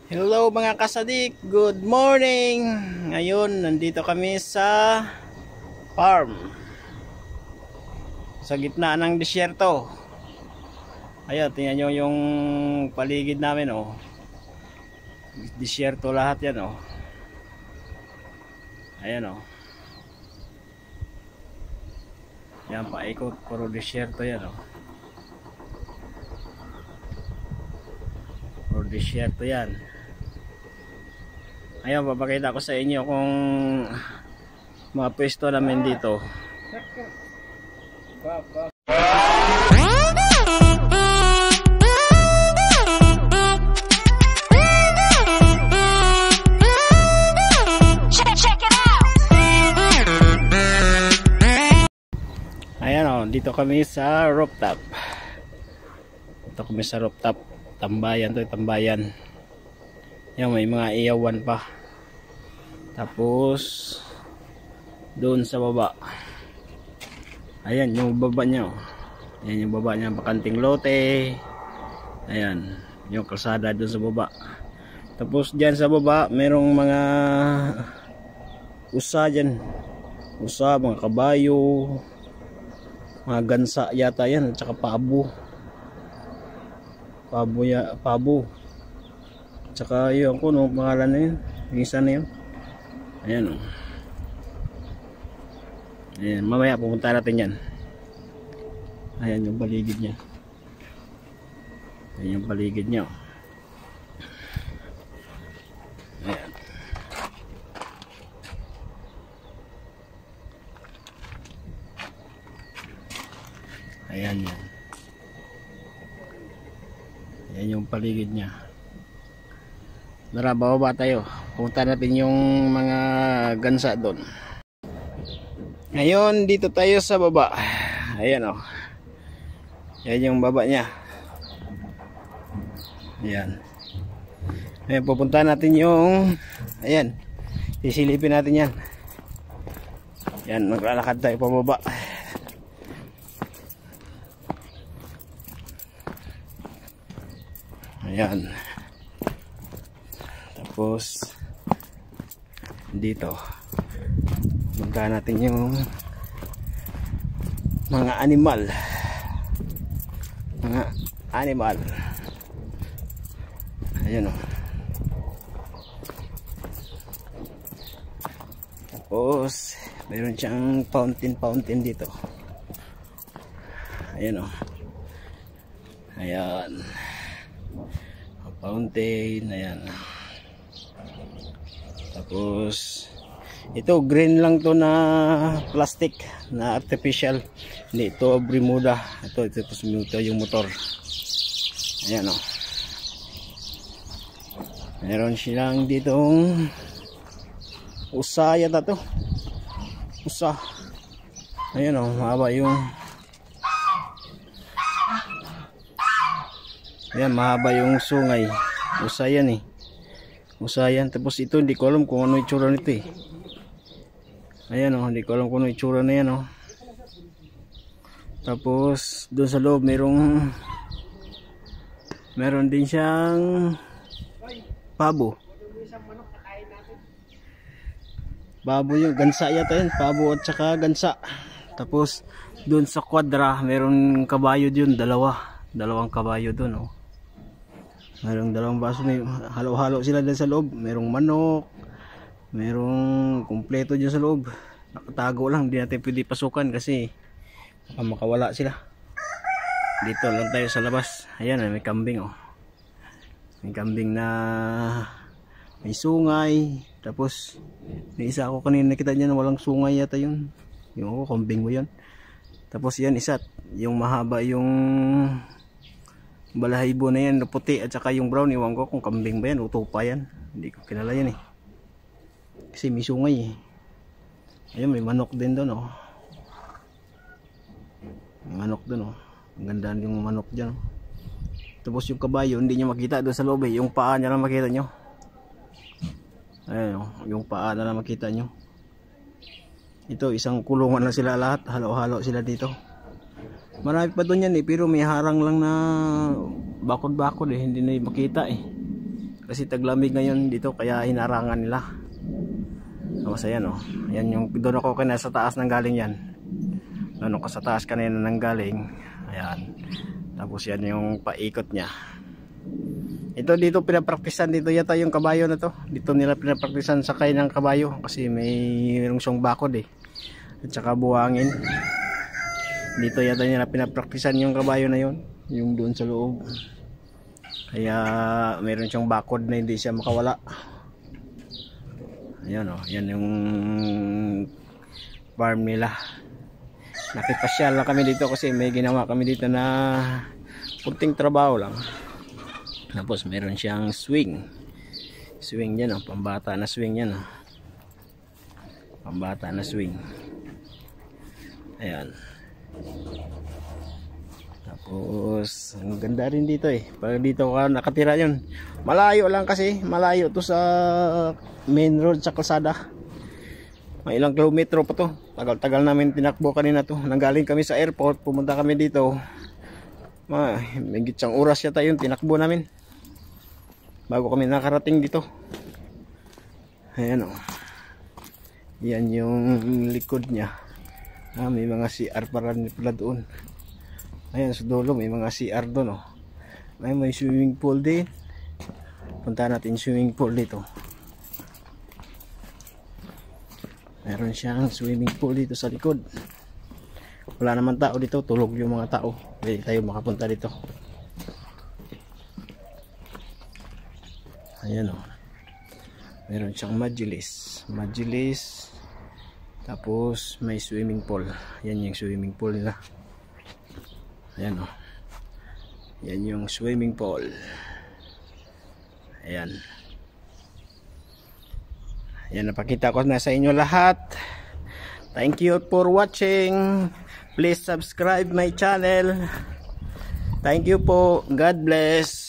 Hello mga kasadik, good morning. Ngayon nandito kami sa farm sa gitna ng disyerto. Ayun, tingnan nyo yung paligid namin, oh. Disyerto lahat yan, oh. Ayan, oh. Yan, paikot, puro disyerto yan, oh. Puro disyerto yan. Ayun, papakita ko sa inyo kung mga pwesto namin dito. Ayan, oh, dito kami sa rooftop. Dito kami sa rooftop. Tambayan to, tambayan. Yan, may mga iyawan pa. Tapos doon sa baba, ayan yung baba niya, oh. Ayan yung baba niya, bakanting lote. Ayan yung kalsada doon sa baba. Tapos dyan sa baba merong mga usa dyan, usa, mga kabayo, mga gansa yata yan, at saka pabo, pabo. Tsaka yun, kung pangalan na yun, yung isa na yun. Ayan, oh. Ayan, mamaya pupunta natin yan. Ayan yung paligid niya. Ayan yung paligid niya, oh. Ayan. Ayan yan. Ayan yung paligid niya. Tara, bababa tayo. Punta natin yung mga gansa doon. Ngayon, dito tayo sa baba. Ayan, oh. Ayan yung baba niya. Ayan. Ayan, pupunta natin yung, ayan, sisilipin natin yan. Ayan, maglalakad tayo pababa. Ayan. Tapos dito punta natin yung mga animal. Ayan, oh. Tapos mayroon siyang fountain dito. Ayan, oh. Ayan, fountain. Ayan. Tapos ito green lang to na plastic na artificial, hindi ito Bermuda. Ito yung motor. Ayan, oh. Meron silang ditong usa yata to, usa. Ayan, oh, mahaba yung, ayan, mahaba yung sungay. Usa yan, eh. Usayan. Tapos ito, hindi ko alam kung ano itsura nito, eh. Ayan, oh, hindi ko alam kung ano itsura na yan, oh. Tapos doon sa loob meron din siyang pabo. Pabo yung gansa yata yan, pabo at saka gansa. Tapos doon sa kwadra meron kabayo doon, dalawang kabayo doon, oh. Merong dalawang baso, may halo-halo sila dyan sa loob. Merong manok, merong kumpleto dyan sa loob. Nakatago lang, hindi natin pwede pasukan kasi makawala sila. Dito lang tayo sa labas. Ayan, may kambing, oh. May kambing na may sungay. Tapos may isa ako kanina nakita niya na walang sungay yata yun. Yung kambing mo yun. Tapos yan isa, yung mahaba yung balahibo na yan, puti at saka yung brown, iwan ko kung kambing ba yan, uto pa yan, hindi ko kilala yan, eh, kasi may sungay, eh. Ayun, may manok din doon, oh. May manok doon, oh. Ang ganda yung manok dyan, oh. Tapos yung kabayo hindi nyo makita doon sa loob, eh. Yung paa na lang makita nyo. Ayun, oh. Yung paa na lang makita nyo. Ito, isang kulungan na sila lahat, halo-halo sila dito. Marami pa doon yan, eh, pero may harang lang na bakod-bakod, eh, hindi na makita, eh. Kasi taglamig ngayon dito kaya hinarangan nila. Tapos ayan oh. Ayan yung doon ako kanina sa taas nang galing yan. Doon ako sa taas kanina nang galing. Ayan. Tapos yan yung paikot niya. Ito dito pinapraktisan dito yata yung kabayo na to. Dito nila pinapraktisan sakay ng kabayo kasi mayroong siyang bakod eh. At saka buhangin. Dito yata nila pinapraktisan yung kabayo na yun. Yung doon sa loob. Kaya mayroon siyang bakod na hindi siya makawala. Ayan o, yan yung farm nila. Nakipasyal lang kami dito kasi may ginawa kami dito na kunting trabaho lang. Tapos meron siyang swing. Swing yan o, pambata na swing yan o. Pambata na swing. Ayan. Tapos ang ganda rin dito eh. Pag dito ka nakatira yun. Malayo lang kasi. Malayo to sa main road sa kalsada. May ilang kilometro pa to. Tagal-tagal namin tinakbo kanina to. Nanggaling kami sa airport. Pumunta kami dito. May gitsang oras yata yun. Tinakbo namin. Bago kami nakarating dito. Ayan o. Yan yung likod niya. May mga CR pala doon. Ayan sa dulo may mga CR doon oh. May swimming pool din. Punta natin swimming pool dito. Meron siyang swimming pool dito sa likod. Wala naman tao dito, tulog yung mga tao. Pwede tayo makapunta dito. Ayan o. Meron siyang Majilis. Tapos may swimming pool. Yan yung swimming pool nila. Ayan o. Yan yung swimming pool. Ayan. Ayan, napakita ko na sa inyo lahat. Thank you for watching. Please subscribe my channel. Thank you po. God bless.